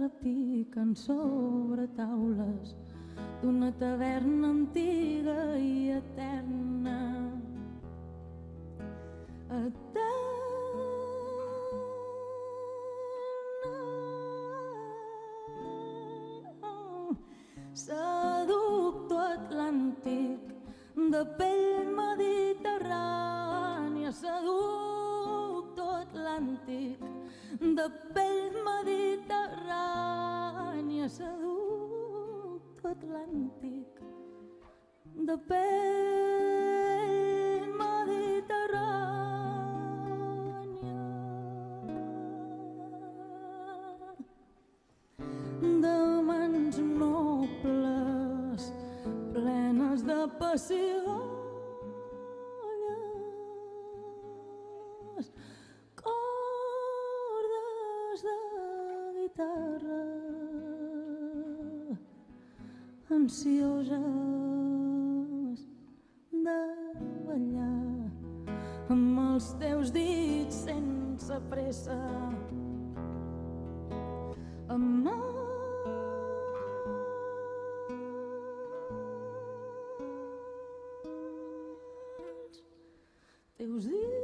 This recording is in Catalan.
repiquen sobre taules d'una taverna antiga i eterna. Seductor atlàntic de pell mediterrània, seductor atlàntic de pell mediterrània, seductor atlàntic de pell mediterrània, de mans nobles plenes de pessigolles, cordes de guitarra ansioses de ballar amb els teus dits sense pressa, amb els teus dits